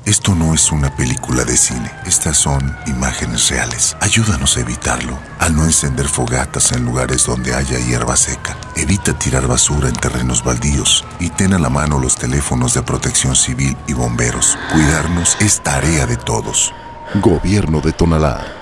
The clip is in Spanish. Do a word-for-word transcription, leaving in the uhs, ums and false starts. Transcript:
Esto no es una película de cine. Estas son imágenes reales. Ayúdanos a evitarlo. Al no encender fogatas en lugares donde haya hierba seca. Evita tirar basura en terrenos baldíos. Y ten a la mano los teléfonos de protección civil y bomberos. Cuidarnos es tarea de todos. Gobierno de Tonalá.